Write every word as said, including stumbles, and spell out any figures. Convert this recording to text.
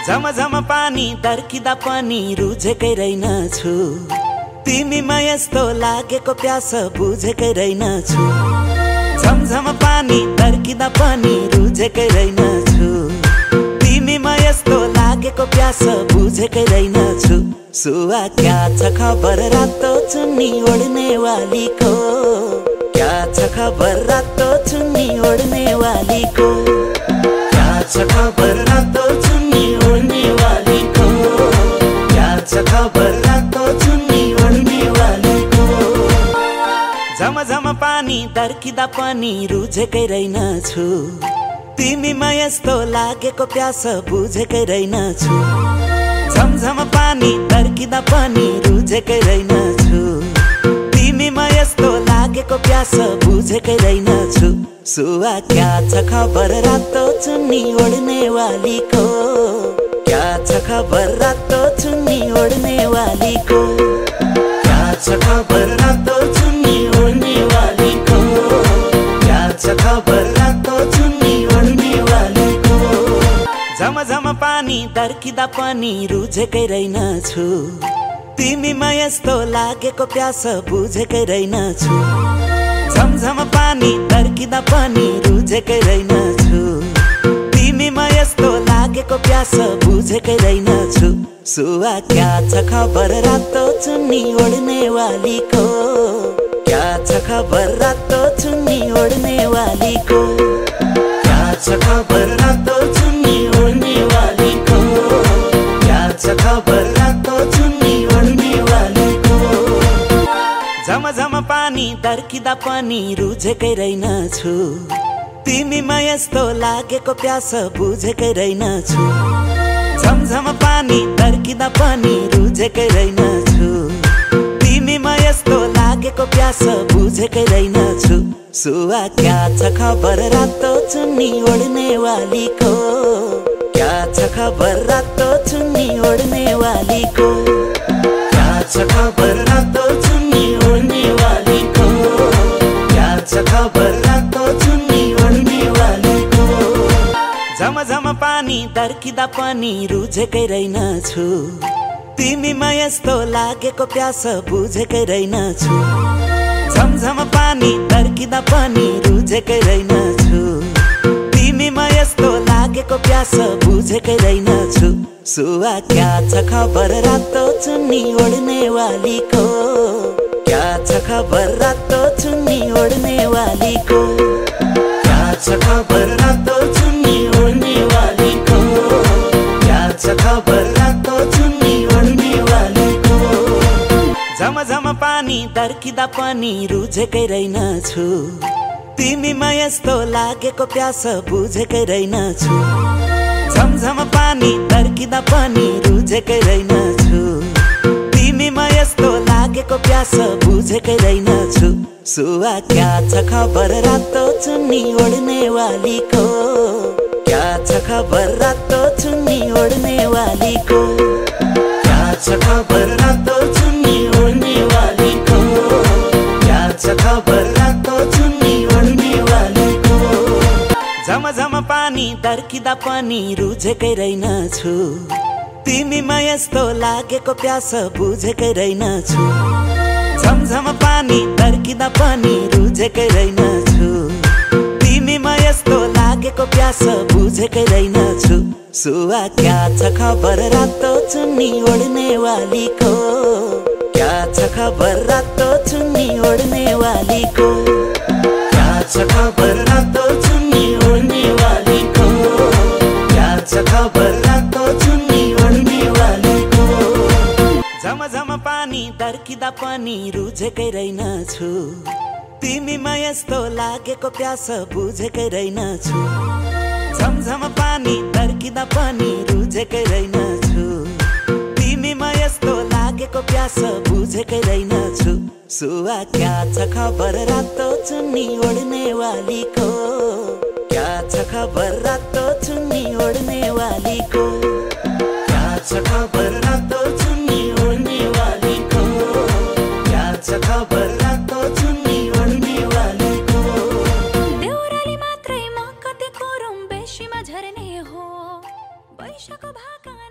झम झम पानी दर्किँदा पनि रुझेकै रहेनछु। तिमीमा यस्तो लागेको प्यास बुझेकै रहेनछु। झम झम पानी दर्किँदा पनि रुझेकै रहेनछु। तिमीमा यस्तो लागेको प्यास बुझेकै रहेनछु। सुवा क्या छ खबर रातो चुन्नी ओढ्ने वालीको? क्या छ खबर रातो चुन्नी ओढ्ने वालीको? क्या छ खबर रातो चुन्नी ओढ्ने वालीको? क्या छ खबर रातो चुन्नी ओढ्ने वालीको? झम झम पानी दर्किँदा पनि रुझेकै रहेनछु। तिमीमा यस्तो लागेको प्यास बुझेकै रहेनछु। झम झम पानी दर्किँदा पनि रुझेकै रहेनछु। तिमीमा यस्तो लागेको प्यास बुझेकै रहेनछु। सुवा क्या छ खबर रातो चुन्नी ओढ्ने वालीको? क्या छ खबर रातो चुन्नी ओढ्ने वालीको? क्या छ खबर रातो चुन्नी ओढ्ने वालीको? क्या छ खबर रातो चुन्नी ओढ्ने वालीको? झम झम पानी दर्किँदा पनि रुझेकै रहेनछु। तिमीमा यस्तो लागेको प्यास बुझेकै रहेनछु। झम झम पानी दर्किँदा पनि रुझेकै रहेनछु। तिमीमा यस्तो लागेको प्यास बुझेकै रहेनछु। सुवा क्या छ खबर रातो चुन्नी ओढ्ने वालीको? क्या छ खबर रातो चुन्नी ओढ्ने वालीको? क्या छ खबर रातो चुन्नी ओढ्ने वालीको? क्या छ खबर रातो चुन्नी ओढ्ने वालीको? झम झम पानी दर्किँदा पनि रुझेकै रहेनछु। तिमीमा यस्तो लागेको प्यास बुझेकै रहेनछु। झम झम पानी दर्किँदा पनि रुझेकै रहेनछु। तिमीमा यस्तो लागेको प्यास बुझेकै रहेनछु। सुवा क्या छ खबर रातो चुन्नी ओढ्ने वालीको? क्या छ खबर रातो चुन्नी ओढ्ने वालीको? क्या छ खबर रातो चुन्नी ओढ्ने वालीको? क्या छ खबर रातो चुन्नी ओढ्ने वालीको? झम झम पानी दर्किँदा पनि रुझेकै रहेनछु। तिमीमा यस्तो लागेको प्यास बुझेकै रहेनछु। झम झम पानी दर्किँदा पनि रुझेकै रहेनछु। तिमीमा यस्तो लागेको प्यास बुझेकै रहेनछु। सुवा क्या छ खबर रातो चुन्नी ओढ्ने वालीको? क्या छ खबर रातो चुन्नी ओढ्ने वालीको? क्या छ खबर रातो चुन्नी ओढ्ने वालीको? क्या छ खबर रातो चुन्नी ओढ्ने वालीको? झम झम पानी दर्किँदा पनि रुझेकै रहेनछु। तिमीमा यस्तो लागेको प्यास बुझेकै रहेनछु। झम झम पानी दर्किँदा पनि रुझेकै रहेनछु। तिमीमा यस्तो लागेको प्यास बुझेकै रहेनछु। सुवा क्या छ खबर रातो चुन्नी ओढ्ने वालीको? क्या छ खबर रातो चुन्नी ओढ्ने वालीको? क्या छ खबर रातो चुन्नी ओढ्ने वालीको? क्या छ खबर रातो चुन्नी ओढ्ने वालीको? झम झम पानी दर्किँदा पनि रुझेकै रहेनछु। तिमीमा यस्तो लागेको प्यास बुझेकै रहेनछु। झम झम पानी दर्किँदा पनि रुझेकै रहेनछु। तिमीमा यस्तो लागेको प्यास बुझेकै रहेनछु। सुवा क्या छ खबर रातो चुन्नी ओढ्ने वालीको? क्या छ खबर रातो चुन्नी ओढ्ने वालीको? क्या छ खबर रातो चुन्नी ओढ्ने वालीको? क्या छ खबर रातो चुन्नी ओढ्ने वालीको? झम झम पानी दर्किँदा पनि रुझेकै रहेनछु। तिमीमा यस्तो लागेको प्यास बुझेकै रहेनछु। झम झम पानी दर्किँदा पनि रुझेकै रहेनछु। तिमीमा यस्तो लागेको प्यास बुझेकै रहेनछु। सुवा क्या छ खबर रातो चुन्नी ओढ्ने वालीको? क्या छ खबर रातो चुन्नी ओढ्ने वालीको? क्या छ खबर रातो चुन्नी ओढ्ने वालीको? क्या छ खबर रातो चुन्नी ओढ्ने वालीको? देउराली मात्रै म कति कोरुम बेसीमा झर्ने हो। वैशाख भाग कान